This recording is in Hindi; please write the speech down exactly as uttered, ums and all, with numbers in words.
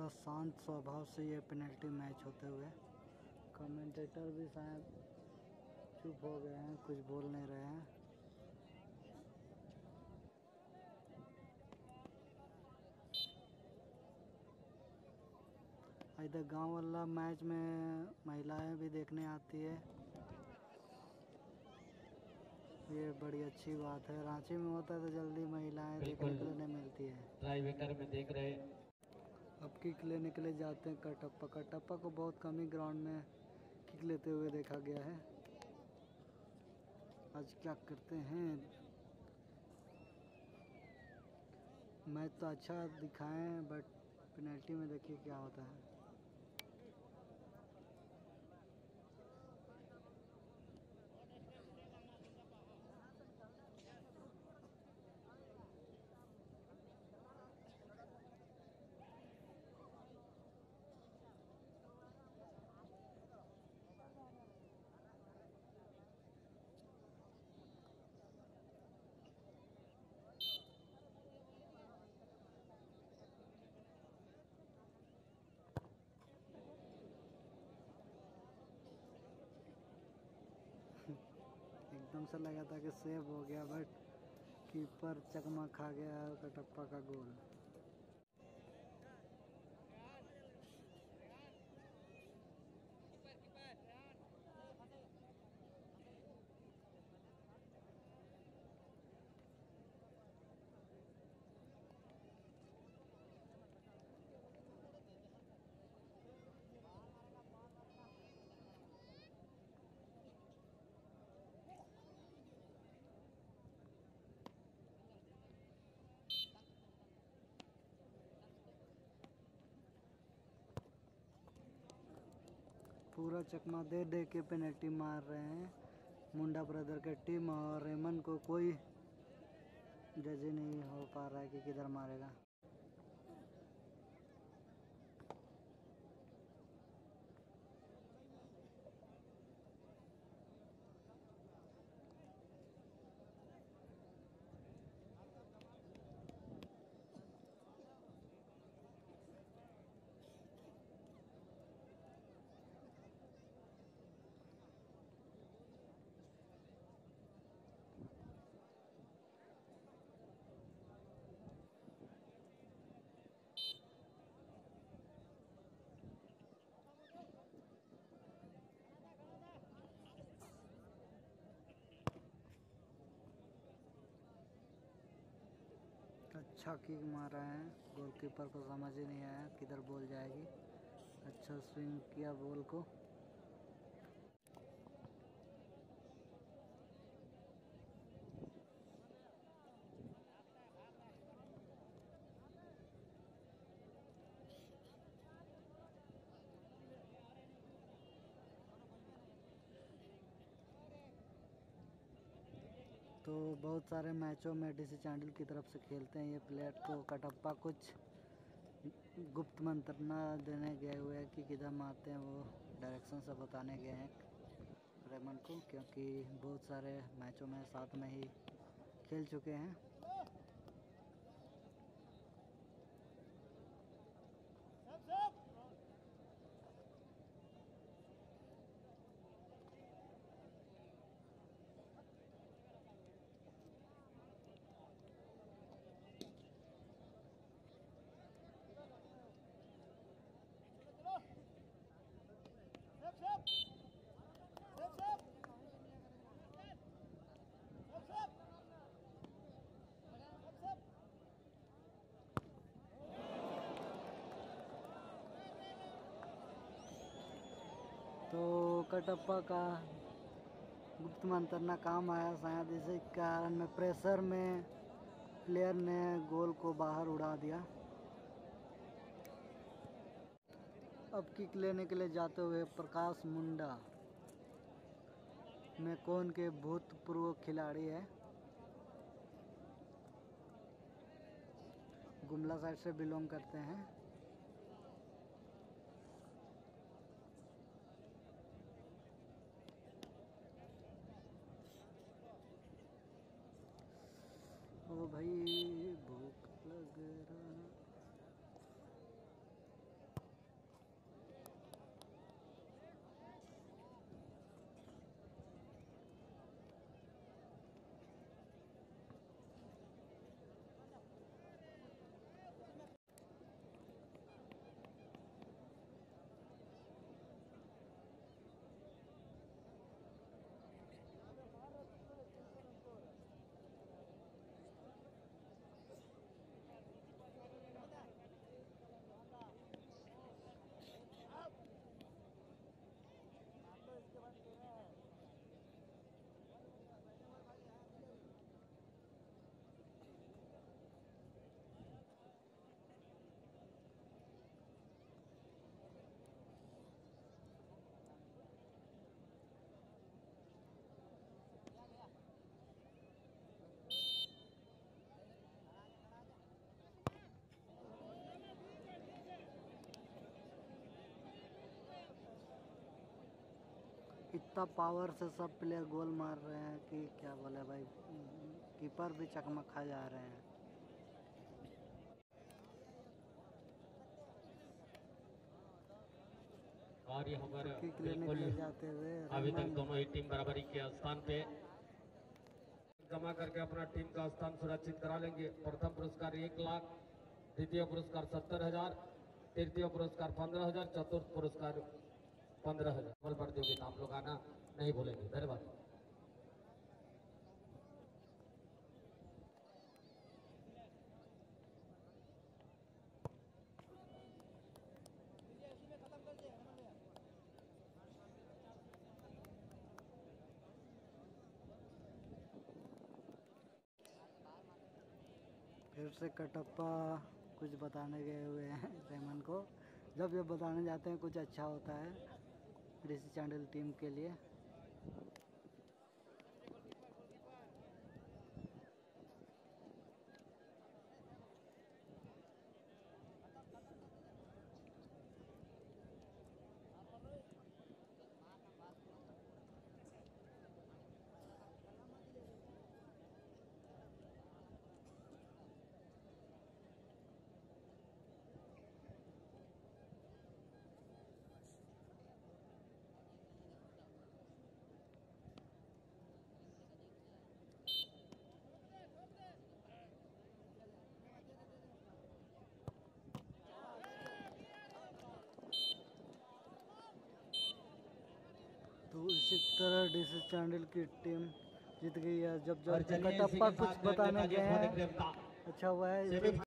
बड़ा शांत स्वभाव से ये पेनल्टी मैच होते हुए। कमेंटेटर भी शायद चुप हो गए हैं, कुछ बोल नहीं रहे हैं। इधर गांव वाला मैच में महिलाएं भी देखने आती है, ये बड़ी अच्छी बात है। रांची में होता है तो जल्दी महिलाएं देखने के लिए नहीं मिलती है। ट्राईवेटर में देख रहे अब किक लेने के लिए जाते हैं कटप्पा। कटप्पा को बहुत कम ही ग्राउंड में किक लेते हुए देखा गया है। आज क्या करते हैं, मैच तो अच्छा दिखाएं बट पेनल्टी में देखिए क्या होता है। एकदम से लगा था कि सेव हो गया बट कीपर चकमा खा गया और कटप्पा का गोल। पूरा चकमा दे दे के पेनल्टी मार रहे हैं मुंडा ब्रदर के टीम, और रेमन को कोई जज नहीं हो पा रहा है कि किधर मारेगा। अच्छा किक मारा है, गोलकीपर को समझ ही नहीं आया किधर बॉल जाएगी। अच्छा स्विंग किया बॉल को। तो बहुत सारे मैचों में डीसी चांडिल की तरफ से खेलते हैं ये प्लेयर। तो कटप्पा कुछ गुप्त मंत्र न देने गए हुए हैं कि किधर मारते हैं, वो डायरेक्शन से बताने गए हैं रेमन को, क्योंकि बहुत सारे मैचों में साथ में ही खेल चुके हैं। तो कटप्पा का गुप्त मंत्र ना काम आया शायद, इसी कारण में प्रेशर में प्लेयर ने गोल को बाहर उड़ा दिया। अब किक लेने के लिए जाते हुए प्रकाश मुंडा, मैकोन के भूतपूर्व खिलाड़ी है, गुमला साइड से बिलोंग करते हैं। ओ भाई भूख लग रहा। इतना पावर से सब प्लेयर गोल मार रहे हैं कि क्या बोले भाई, कीपर भी चकमक खा जा रहे हैं। और यहाँ पर बिल्कुल जाते हुए अभी तक दोनों ही टीम बराबरी के स्थान पे जमा करके अपना टीम का स्थान सुरक्षित करा लेंगे। प्रथम पुरस्कार एक लाख, द्वितीय पुरस्कार सत्तर हजार, तृतीय पुरस्कार पंद्रह हजार, चतुर्थ पुरस्कार पंद्रह हजार। प्रतियोगिता आप लोग आना नहीं भूलेंगे। धन्यवाद। फिर से कटप्पा कुछ बताने गए हुए हैं रेमन को। जब ये बताने जाते हैं कुछ अच्छा होता है डीसी चांडिल टीम के लिए। तो इसी तरह डीसी चांडिल की टीम जीत गई है। जब जब कटप्पा कुछ बताने गए हैं अच्छा हुआ है।